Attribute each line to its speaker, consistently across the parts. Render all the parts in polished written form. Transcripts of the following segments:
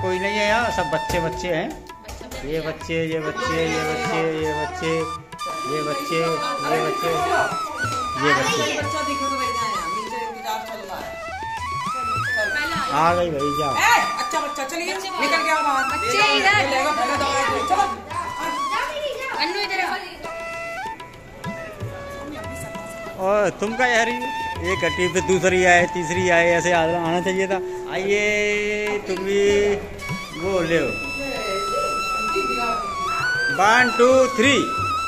Speaker 1: कोई नहीं है यहाँ, सब बच्चे बच्चे हैं। ये बच्चे, ये बच्चे, ये बच्चे, ये बच्चे, ये बच्चे, ये बच्चे, ये बच्चे। आ गई भाई, जाओ।
Speaker 2: अच्छा बच्चा चलिए, निकल गया बाहर।
Speaker 3: बच्चे इधर, अन्नू इधर आ।
Speaker 1: और तुम क्या यार, एक टीम पे दूसरी आए, तीसरी आए, ऐसे आना चाहिए था। आइए तुम भी वो ले 1 2 3।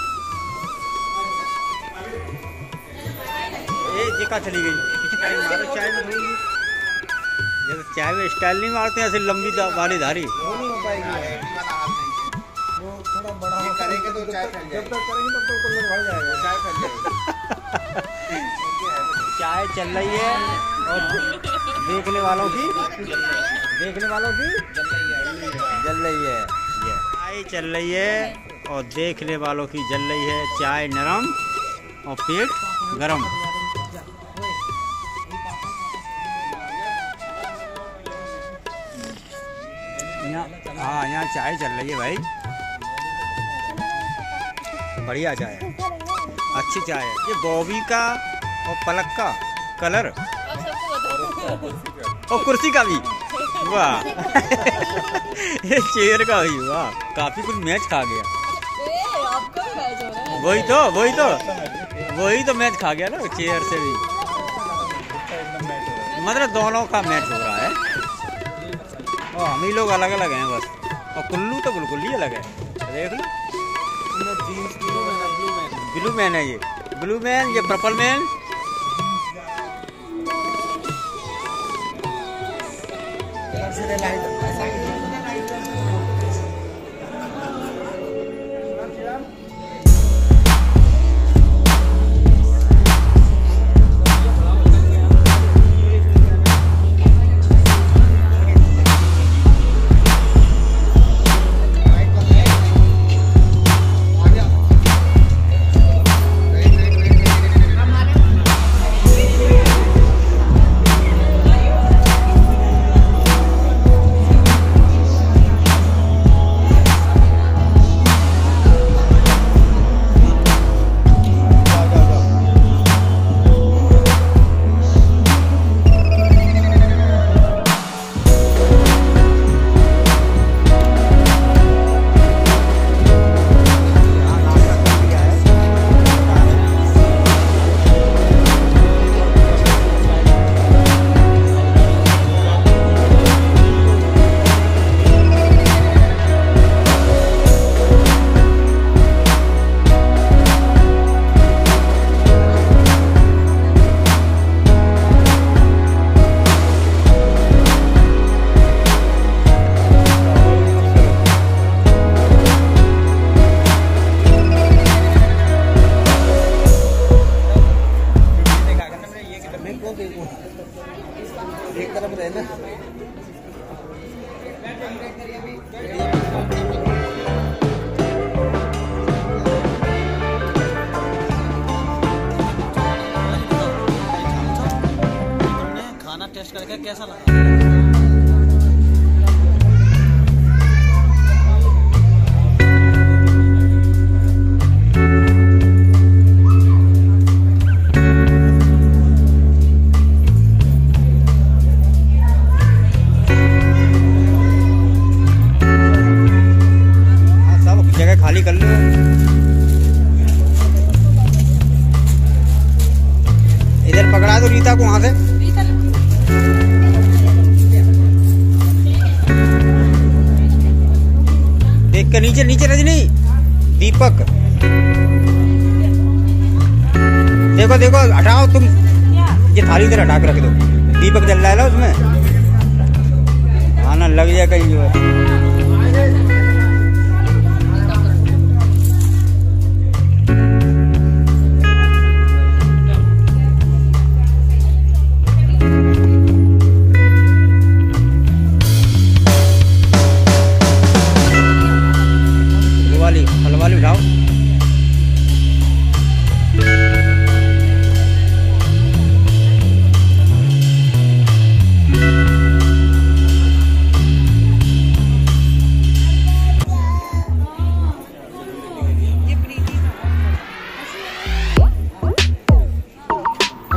Speaker 1: ये चली गई। मारो चाय में थोड़ी, जैसे चाय में स्टाइल नहीं मारते ऐसे लंबी वाली धारी।
Speaker 4: वो नहीं हो पाएगी, वो थोड़ा बड़ा करेंगे तो चाय फैल जाएगी। जब तक करेंगे तब तक कलर बढ़ जाएगा, चाय फैल जाएगी।
Speaker 1: चाय चल रही है और देखने वालों की जल रही है। चाय चल रही है और देखने वालों की जल रही है। चाय नरम और पेट गरम। हाँ, यहाँ चाय चल रही है भाई, बढ़िया चाय है, अच्छी चाय है। ये बॉबी का और पलक का कलर और कुर्सी का भी, वाह। ये चेयर का भी, वाह, काफी कुछ मैच खा गया। वही तो मैच खा गया ना चेयर से भी, मतलब दोनों का मैच हो रहा है। और हम ही लोग अलग अलग हैं बस, और कुल्लू तो बिल्कुल ही अलग है। देख लो, ब्लू मैन है, ये ब्लू मैन, ये पर्पल मैन।
Speaker 4: एक तरफ रहना।
Speaker 2: खाना टेस्ट करके कैसा लगा?
Speaker 1: खाली कर लो। इधर पकड़ा दो रीता को, वहां से देख कर नीचे नीचे। रजनी, दीपक, देखो देखो, हटाओ तुम ये थाली, इधर हटा के रख दो। दीपक जल रहा है ना उसमें, आना लग जाए कहीं जो है। हलवाली उठाओ।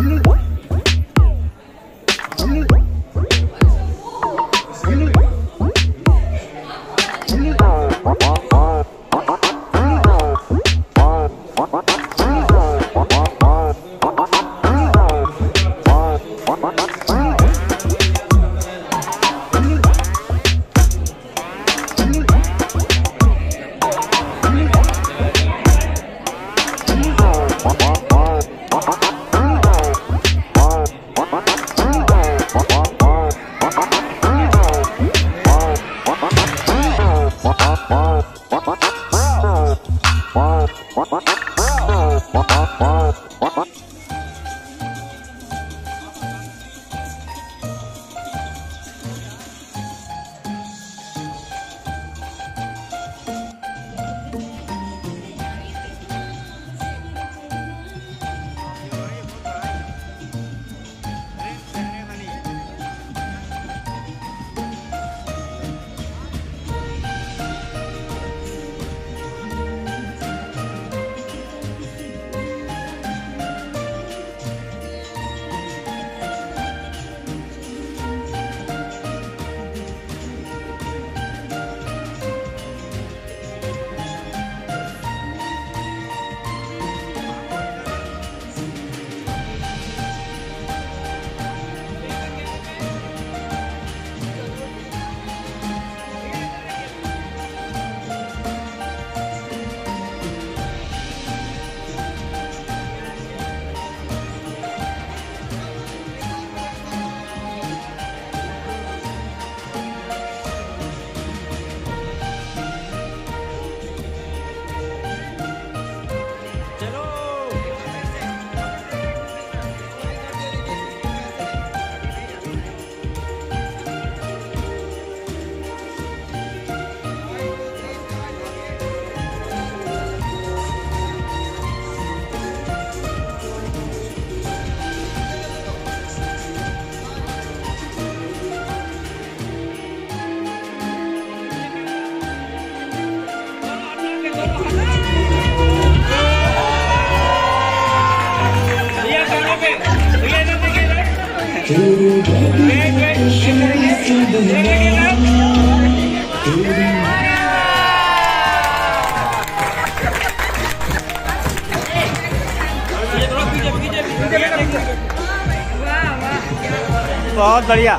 Speaker 1: बहुत बढ़िया।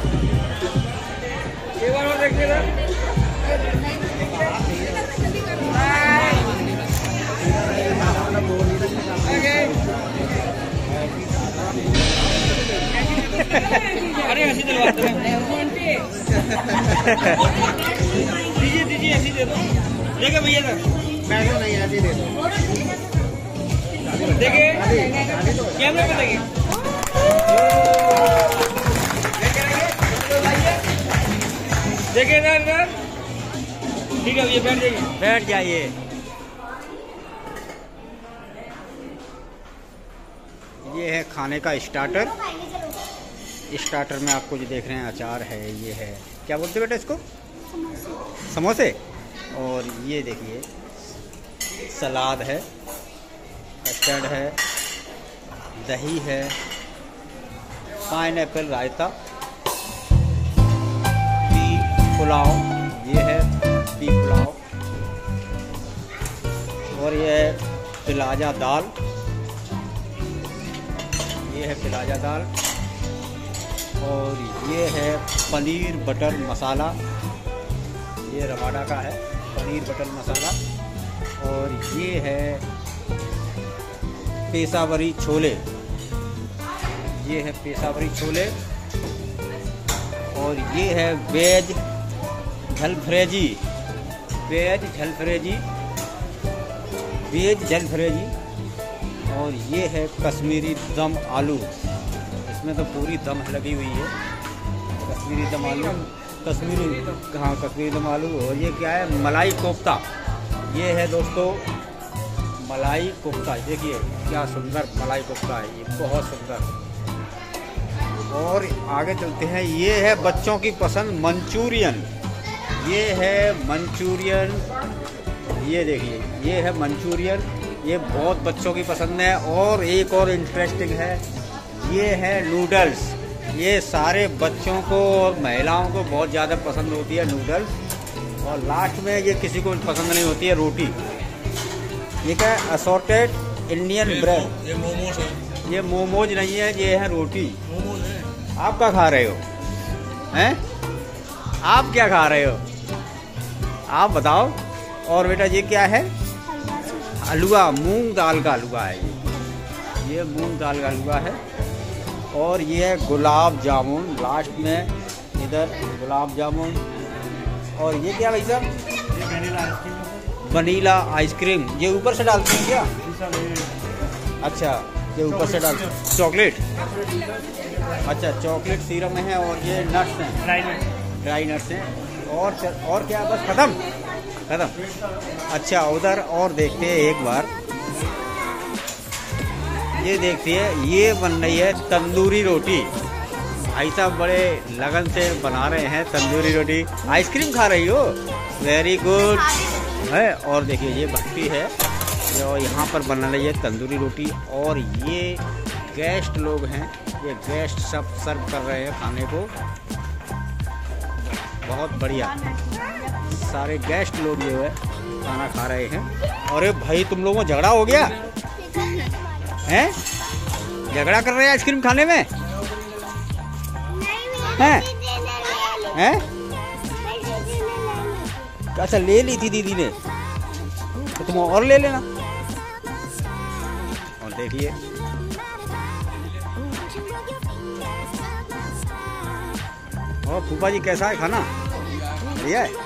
Speaker 2: अरे ऐसी दिलवाते हैं। दीजिए ऐसी दे दो। देखिए भैया सर
Speaker 4: पैसे नहीं ऐसे दे दो।
Speaker 2: देखिए कैमरे पे देखिए। देखिए सर ठीक है भैया बैठ जाइए।
Speaker 1: बैठ जाइए। ये है खाने का स्टार्टर। स्टार्टर में आपको जो देख रहे हैं अचार है, ये है क्या बोलते बेटा इसको, समोसे। और ये देखिए सलाद है, कस्टर्ड है, दही है, पाइनएप्पल रायता, बीफ पुलाव, ये है बीफ पुलाव, और ये है पिलाजा दाल, ये है पिलाजा दाल, और ये है पनीर बटर मसाला, ये रवाडा का है पनीर बटर मसाला, और ये है पेशावरी छोले, ये है पेशावरी छोले, और ये है veg jalfrezi, veg jalfrezi, veg jalfrezi, और ये है कश्मीरी दम आलू। इसमें तो पूरी दम लगी हुई है, कश्मीरी दम आलू, कश्मीरी दम आलू। और ये क्या है, मलाई कोफ्ता। ये है दोस्तों मलाई कोफ्ता, देखिए क्या सुंदर मलाई कोफ्ता है, ये बहुत सुंदर। और आगे चलते हैं, ये है बच्चों की पसंद मंचूरियन, ये है मंचूरियन, ये देखिए ये है मंचूरियन, ये बहुत बच्चों की पसंद है। और एक और इंटरेस्टिंग है, ये है नूडल्स। ये सारे बच्चों को और महिलाओं को बहुत ज़्यादा पसंद होती है नूडल्स। और लास्ट में ये किसी को पसंद नहीं होती है रोटी। ये क्या है? Assorted Indian bread.
Speaker 2: ये मोमोज है।
Speaker 1: ये मोमोज नहीं है, ये है रोटी।
Speaker 2: मोमोज है।
Speaker 1: आप क्या खा रहे हो? हैं? आप क्या खा रहे हो? आप बताओ। और बेटा ये क्या है? हलवा, मूंग दाल का हलवा है ये मूंग दाल का हलवा है। और ये है गुलाब जामुन लास्ट में, इधर गुलाब जामुन। और ये क्या भाई साहब? Vanilla ice cream. ये ऊपर से डालते हैं क्या? अच्छा, ये ऊपर से डालते हैं चॉकलेट। अच्छा, चॉकलेट सिरप में है। और ये नट्स हैं, ड्राई नट्स हैं। और क्या? बस खत्म। अच्छा, उधर और देखते हैं एक बार। ये देखिए, ये बन रही है तंदूरी रोटी। भाई साहब बड़े लगन से बना रहे हैं तंदूरी रोटी। आइसक्रीम खा रही हो? वेरी गुड है। और देखिए ये भट्टी है जो यहाँ पर बना रही है तंदूरी रोटी। और ये गेस्ट लोग हैं, ये गेस्ट सब सर्व कर रहे हैं खाने को। बहुत बढ़िया, सारे गेस्ट लोग जो है खाना खा रहे हैं। अरे भाई, तुम लोगों में झगड़ा हो गया हैं? झगड़ा कर रहे हैं आइसक्रीम खाने में हैं? हैं? अच्छा, ले ली थी दीदी ने, तो तुम और ले लेना। और देखिए और फूफा जी कैसा है खाना? बढ़िया है।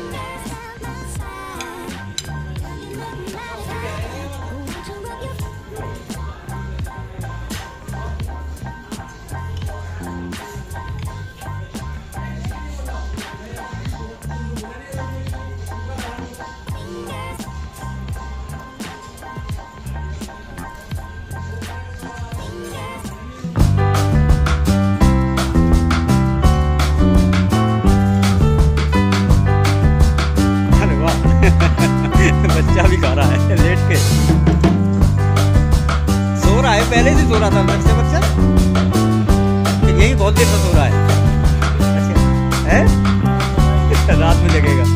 Speaker 1: बच्चा भी खा रहा है लेट के, सो रहा है। पहले से सो रहा था अंदर से बच्चा, यही बहुत देर से सो रहा है। अच्छा है? रात में जगेगा।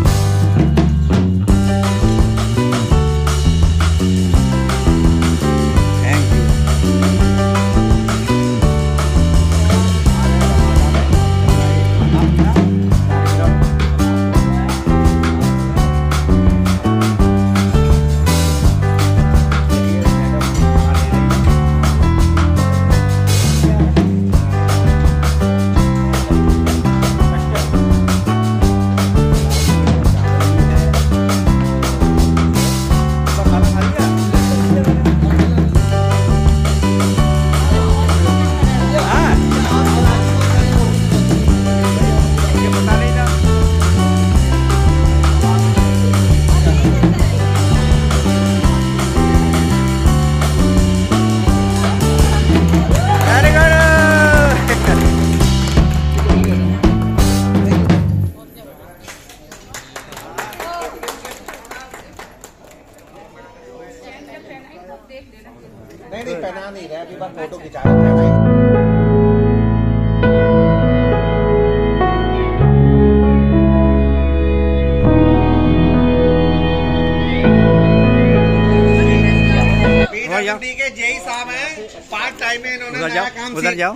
Speaker 4: नहीं पहना नहीं रहा, अभी बार फोटो खिंचा रहा है। PWD के जेई साहब हैं, पार्ट टाइम में इन्होंने नया काम
Speaker 1: उधर जाओ।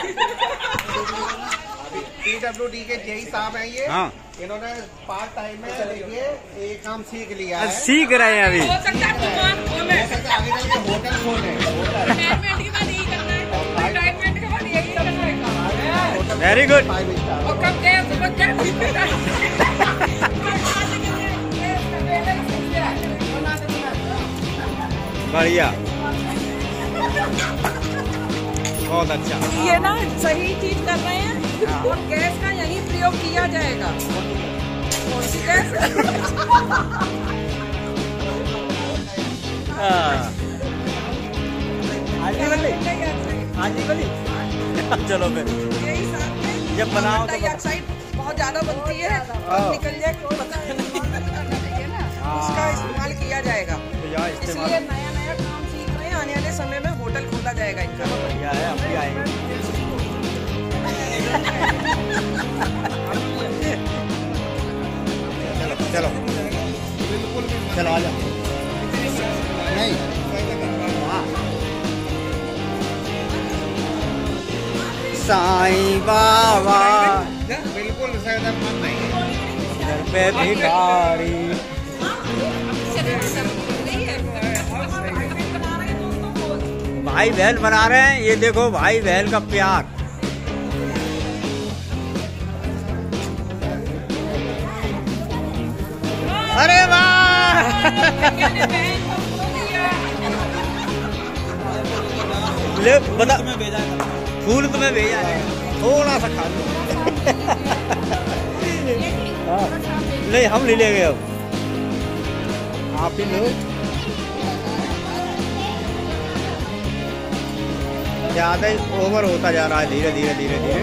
Speaker 4: PWD के जेई साहब हैं ये।
Speaker 1: हाँ,
Speaker 4: इन्होंने पार्ट टाइम में देखिए ये काम सीख लिया है।
Speaker 1: सीख रहे हैं अभी।
Speaker 3: हो सकता है दुकान खोले,
Speaker 4: आगे चल के होटल खोले।
Speaker 3: रिटायरमेंट के बाद यही करना है, रिटायरमेंट के बाद यही करना है।
Speaker 1: Very good.
Speaker 3: और कब गए सुबह क्या
Speaker 1: बढ़िया, बहुत अच्छा।
Speaker 5: ये ना सही चीज कर रहे हैं। और गैस का यही प्रयोग किया जाएगा। कौन सी गैस?
Speaker 1: चलो फिर
Speaker 5: यही साथ में
Speaker 1: जब बनाओ तो
Speaker 5: डाइऑक्साइड बहुत ज्यादा बनती है, निकल जाए पता नहीं, उसका इस्तेमाल किया जाएगा। इसलिए नया नया काम सीख रहे हैं, आने वाले समय में होटल खोला जाएगा इनका।
Speaker 1: बढ़िया है, हम भी आएंगे। चलो चलो आ जाओ। नहीं साईं बाबा
Speaker 4: बिल्कुल सेहतमंद नहीं है।
Speaker 1: घर पे भिखारी। भाई बहन बना रहे हैं, ये देखो भाई बहन का प्यार। अरे वाह ले बता, फूल तुम्हें भेजा है, थोड़ा सा खा लो। नहीं हम ले लेंगे, अब आप ही लो। ज्यादा ही ओवर होता जा रहा है, धीरे धीरे धीरे धीरे।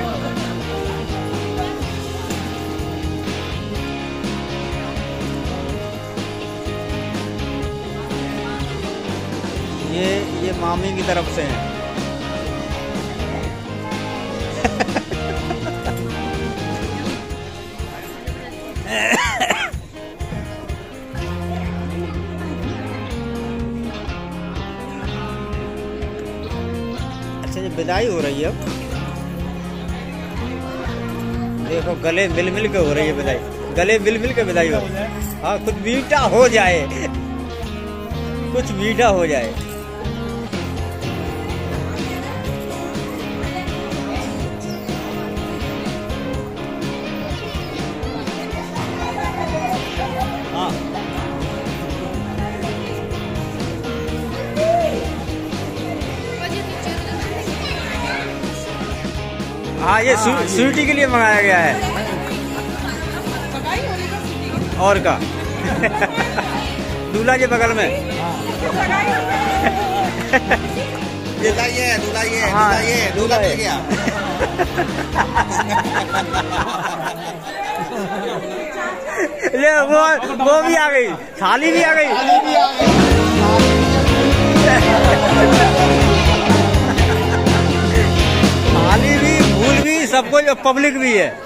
Speaker 1: ये मामी की तरफ से है। अच्छा ये विदाई हो रही है अब। देखो गले मिल मिल के हो रही है विदाई, गले मिल मिल के विदाई हो। हाँ कुछ मीठा हो जाए, कुछ मीठा हो जाए। हाँ ये स्वीटी के लिए मंगाया गया है। और का दूल्हा के बगल में।
Speaker 4: दूल्हा ये
Speaker 1: हाँ,
Speaker 4: दूल्हा मिल गया।
Speaker 1: ले वो भी आ गई, थाली भी आ गई। थाली भी, फूल भी, सबको जो पब्लिक भी है।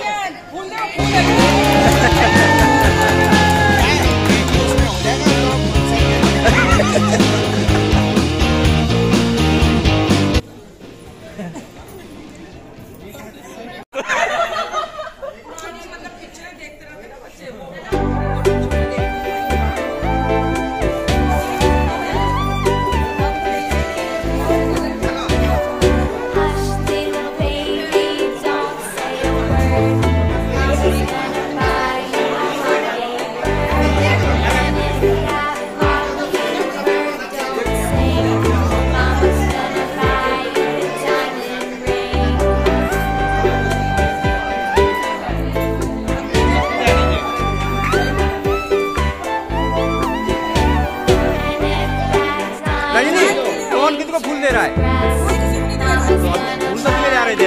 Speaker 1: किसको फूल दे रहा है? फूल तो दिए जा रहे थे।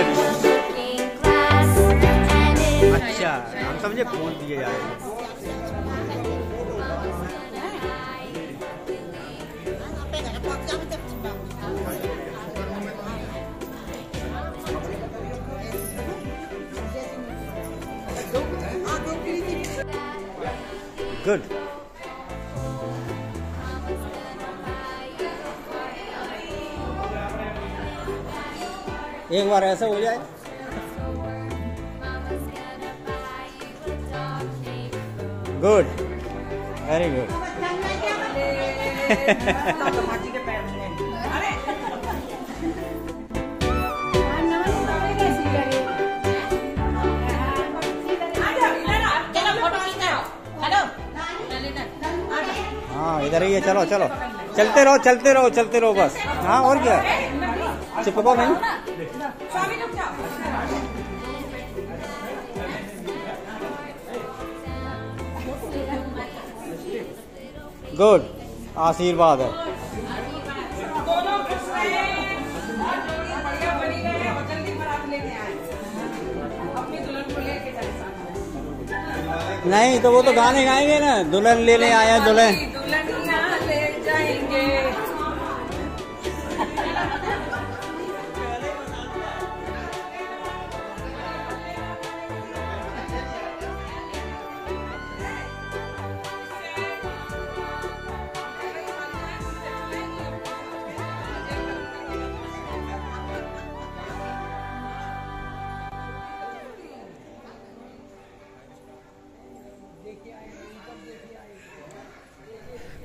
Speaker 1: अच्छा हम समझे फूल दिए जा रहे थे। गुड। एक बार ऐसा हो जाए। Good, very good. हाँ इधर ही है, चलो चलो चलते रहो चलते रहो चलते रहो बस। हाँ और क्या, चिपको नहीं। गुड, आशीर्वाद है। नहीं तो वो तो गाने गाएंगे ना, दुल्हन लेने आया दुल्हन।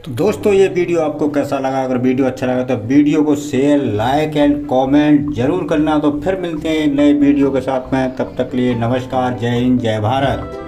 Speaker 1: तो दोस्तों ये वीडियो आपको कैसा लगा? अगर वीडियो अच्छा लगा तो वीडियो को शेयर, लाइक एंड कमेंट जरूर करना। तो फिर मिलते हैं नए वीडियो के साथ में, तब तक के लिए नमस्कार, जय हिंद, जय भारत।